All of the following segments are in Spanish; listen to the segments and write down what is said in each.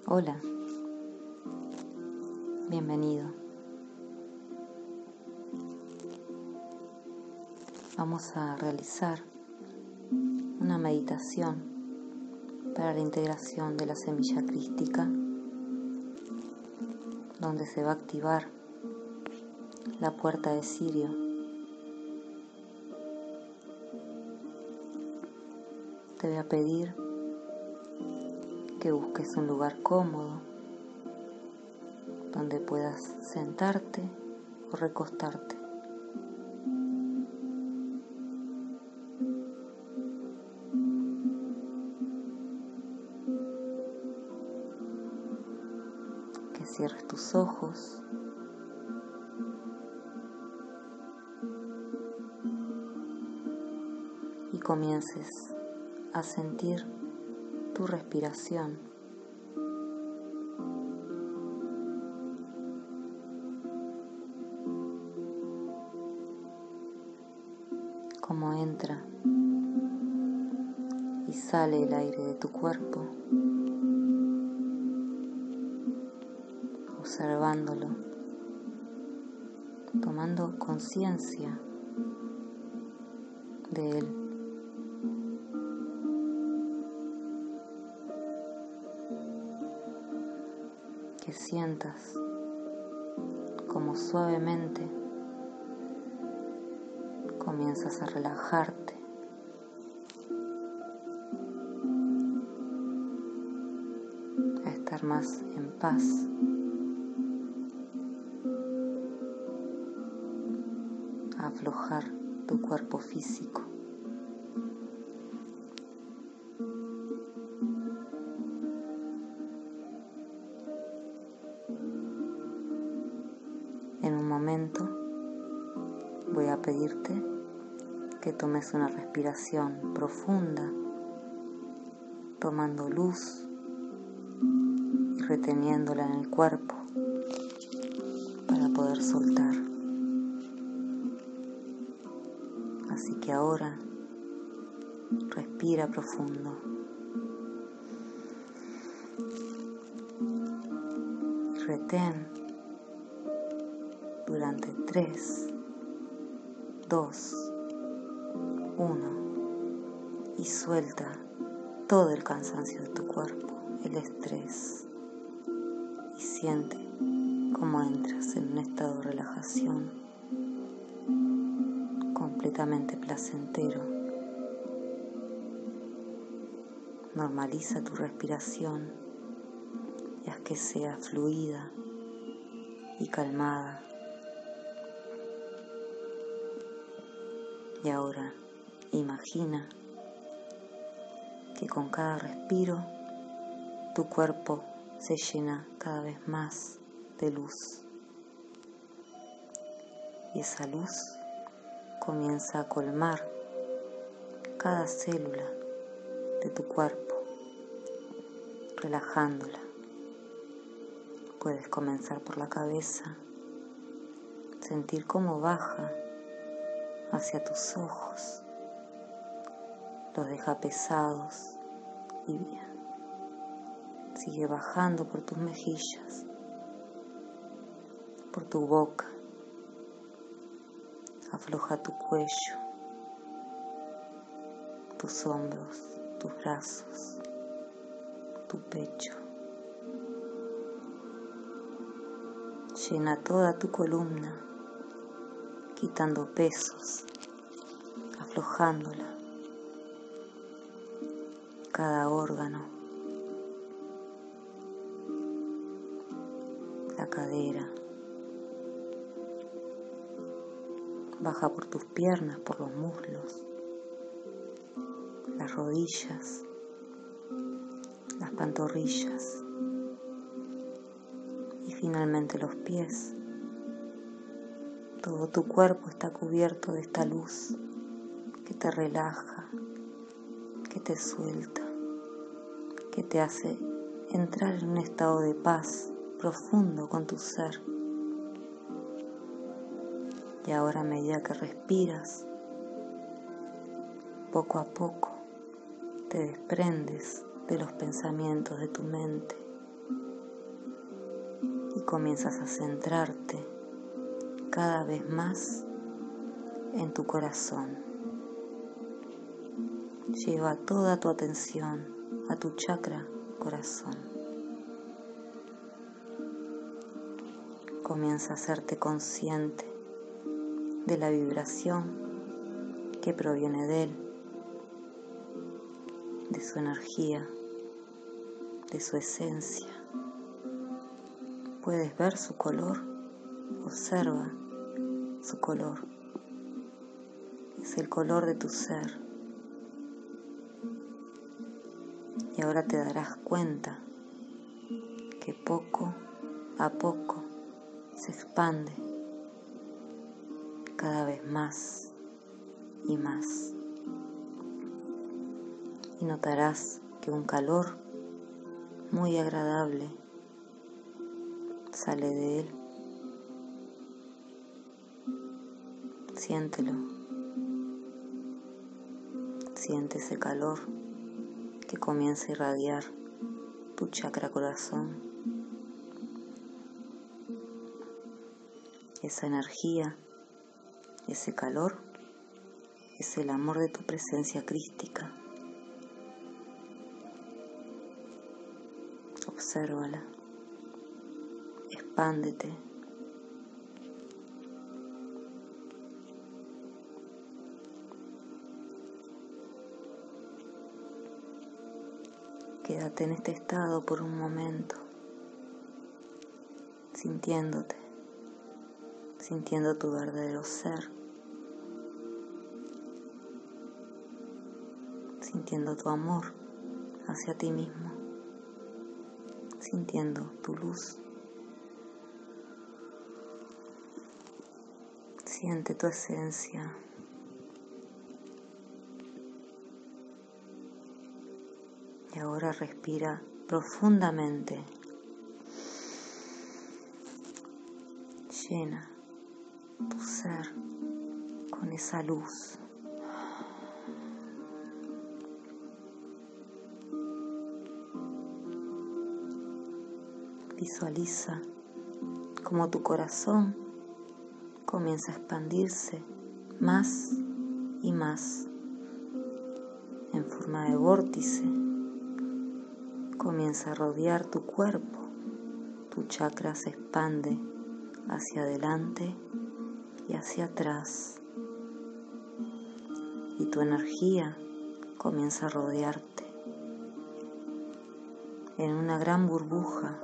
Hola, bienvenido. Vamos a realizar una meditación para la integración de la semilla crística, donde se va a activar la puerta de Sirio. Te voy a pedir que busques un lugar cómodo donde puedas sentarte o recostarte. Que cierres tus ojos y comiences a sentir tu respiración. Cómo entra y sale el aire de tu cuerpo, observándolo, tomando conciencia de él. Que sientas como suavemente comienzas a relajarte, a estar más en paz, a aflojar tu cuerpo físico. En un momento voy a pedirte que tomes una respiración profunda, tomando luz y reteniéndola en el cuerpo para poder soltar. Así que ahora respira profundo. Y retén durante 3, 2, 1 y suelta todo el cansancio de tu cuerpo, el estrés, y siente cómo entras en un estado de relajación completamente placentero. Normaliza tu respiración y haz que sea fluida y calmada. Y ahora imagina que con cada respiro tu cuerpo se llena cada vez más de luz. Y esa luz comienza a colmar cada célula de tu cuerpo, relajándola. Puedes comenzar por la cabeza, sentir cómo baja hacia tus ojos, los deja pesados y bien. Sigue bajando por tus mejillas, por tu boca, afloja tu cuello, tus hombros, tus brazos, tu pecho. Llena toda tu columna, quitando pesos, aflojándola, cada órgano, la cadera, baja por tus piernas, por los muslos, las rodillas, las pantorrillas y finalmente los pies. Todo tu cuerpo está cubierto de esta luz que te relaja, que te suelta, que te hace entrar en un estado de paz profundo con tu ser. Y ahora, a medida que respiras, poco a poco te desprendes de los pensamientos de tu mente comienzas a centrarte cada vez más en tu corazón. Lleva toda tu atención a tu chakra corazón. Comienza a hacerte consciente de la vibración que proviene de él, de su energía, de su esencia. ¿Puedes ver su color? Observa su color. Es el color de tu ser. Y ahora te darás cuenta que poco a poco se expande cada vez más y más. Y notarás que un calor muy agradable sale de él. Siéntelo. Siente ese calor que comienza a irradiar tu chakra corazón. Esa energía, ese calor, es el amor de tu presencia crística. Obsérvala. Expándete. Quédate en este estado por un momento, sintiéndote, sintiendo tu verdadero ser, sintiendo tu amor hacia ti mismo, sintiendo tu luz. Siente tu esencia. Y ahora respira profundamente. Llena tu ser con esa luz. Visualiza cómo tu corazón comienza a expandirse más y más en forma de vórtice. Comienza a rodear tu cuerpo. Tu chakra se expande hacia adelante y hacia atrás. Y tu energía comienza a rodearte en una gran burbuja.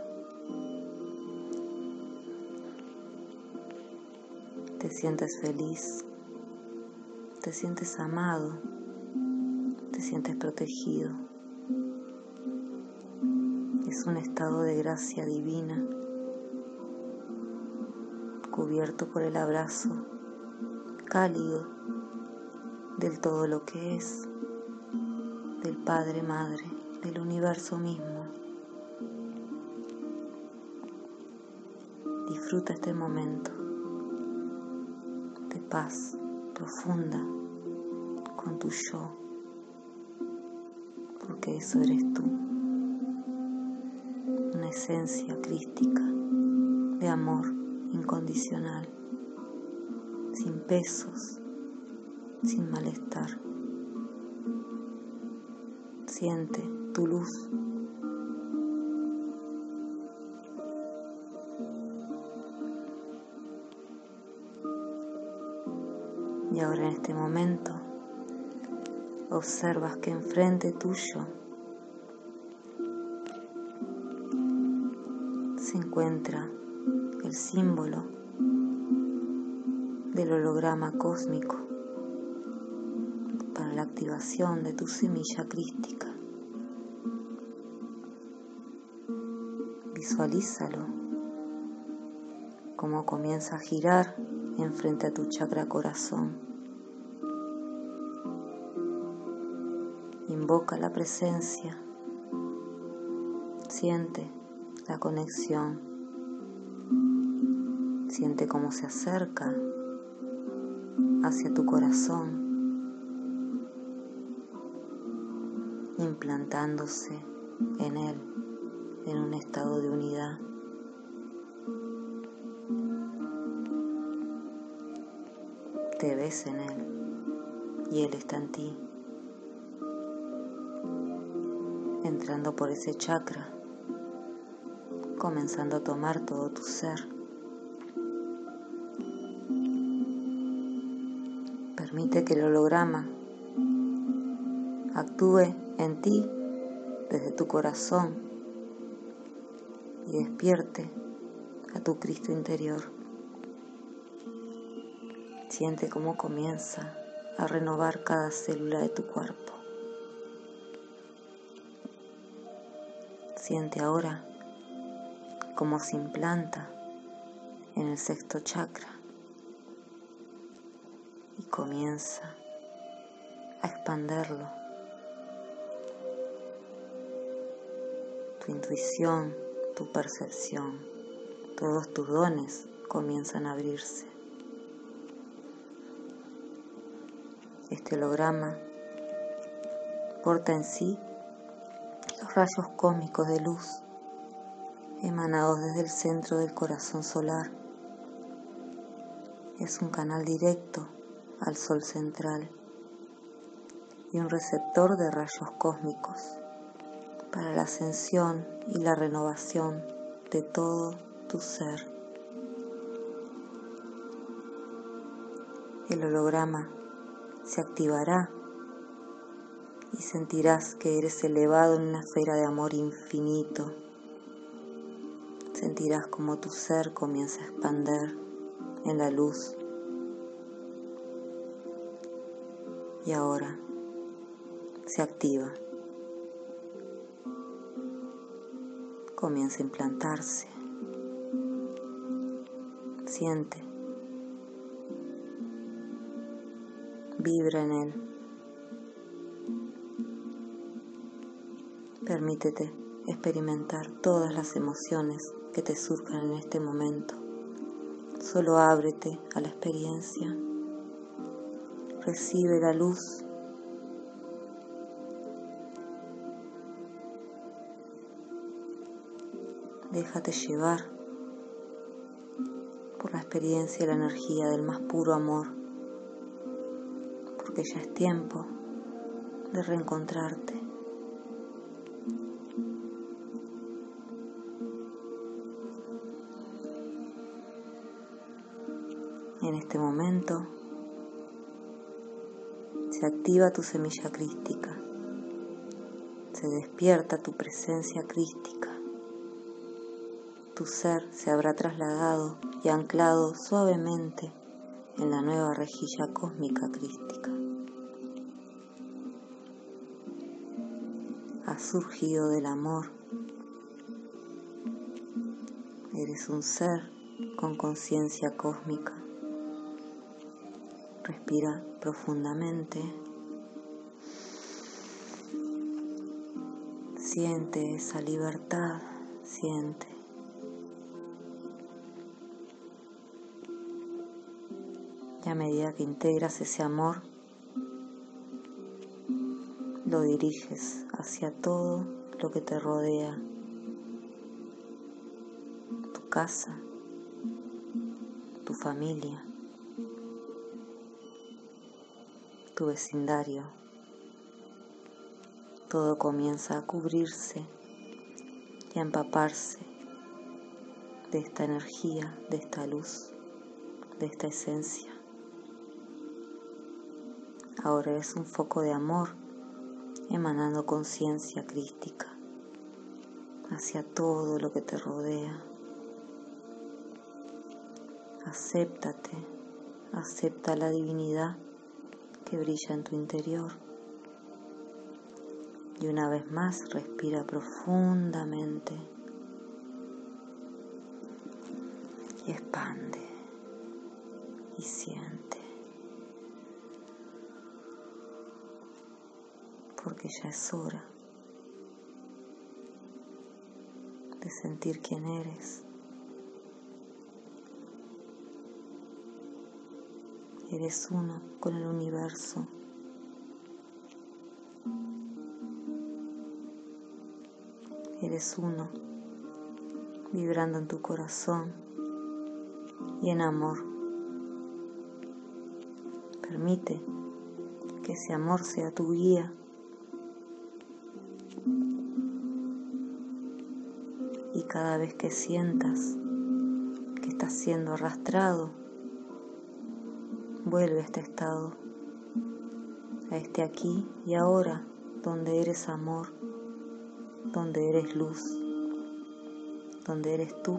Te sientes feliz, te sientes amado, te sientes protegido. Es un estado de gracia divina, cubierto por el abrazo cálido del todo lo que es, del Padre, Madre, del universo mismo. Disfruta este momento de paz profunda con tu yo, porque eso eres tú, una esencia crística de amor incondicional, sin pesos, sin malestar. Siente tu luz. Y ahora en este momento observas que enfrente tuyo se encuentra el símbolo del holograma cósmico para la activación de tu semilla crística. Visualízalo como comienza a girar enfrente a tu chakra corazón. Invoca la presencia. Siente la conexión. Siente cómo se acerca hacia tu corazón, implantándose en él en un estado de unidad. Te ves en Él y Él está en ti, entrando por ese chakra, comenzando a tomar todo tu ser. Permite que el holograma actúe en ti desde tu corazón y despierte a tu Cristo interior. Siente cómo comienza a renovar cada célula de tu cuerpo. Siente ahora cómo se implanta en el sexto chakra y comienza a expanderlo. Tu intuición, tu percepción, todos tus dones comienzan a abrirse. Este holograma porta en sí los rayos cósmicos de luz emanados desde el centro del corazón solar. Es un canal directo al sol central y un receptor de rayos cósmicos para la ascensión y la renovación de todo tu ser. El holograma se activará y sentirás que eres elevado en una esfera de amor infinito. Sentirás como tu ser comienza a expander en la luz. Y ahora se activa. Comienza a implantarse. Siente. Vibra en él. Permítete experimentar todas las emociones que te surjan en este momento. Solo ábrete a la experiencia. Recibe la luz. Déjate llevar por la experiencia y la energía del más puro amor, porque ya es tiempo de reencontrarte. En este momento se activa tu semilla crística, se despierta tu presencia crística. Tu ser se habrá trasladado y anclado suavemente en la nueva rejilla cósmica crística. Has surgido del amor. Eres un ser con conciencia cósmica. Respira profundamente. Siente esa libertad, siente. Y a medida que integras ese amor, lo diriges hacia todo lo que te rodea. Tu casa, tu familia, tu vecindario. Todo comienza a cubrirse y a empaparse de esta energía, de esta luz, de esta esencia. Ahora eres un foco de amor emanando conciencia crística hacia todo lo que te rodea. Acéptate, acepta la divinidad que brilla en tu interior. Y una vez más respira profundamente y expande y siente, porque ya es hora de sentir quién eres. Eres uno con el universo. Eres uno, vibrando en tu corazón y en amor. Permite que ese amor sea tu guía. Y cada vez que sientas que estás siendo arrastrado, vuelve a este estado, a este aquí y ahora, donde eres amor, donde eres luz, donde eres tú.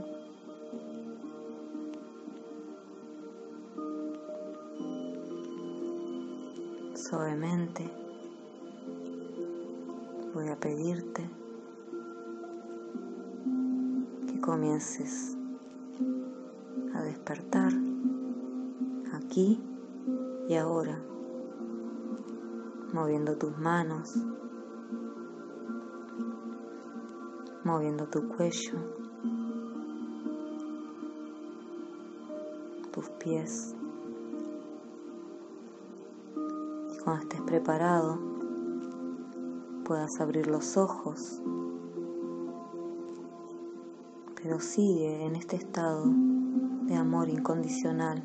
Suavemente voy a pedirte que comiences a despertar aquí y ahora, moviendo tus manos, moviendo tu cuello, tus pies. Y cuando estés preparado, puedas abrir los ojos, pero sigue en este estado de amor incondicional.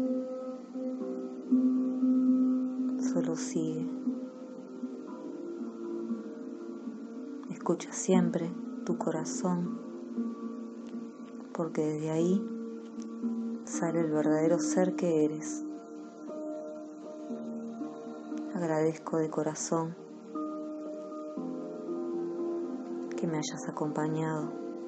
Solo sigue. Escucha siempre tu corazón, porque desde ahí sale el verdadero ser que eres. Agradezco de corazón que me hayas acompañado.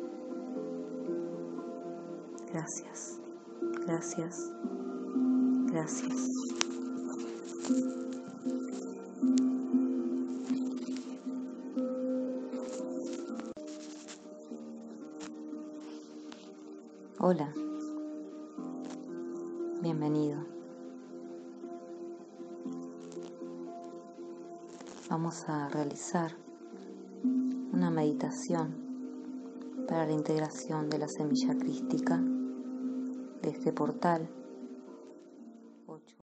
Gracias, gracias, gracias. Hola, bienvenido. Vamos a realizar una meditación para la integración de la semilla crística de este portal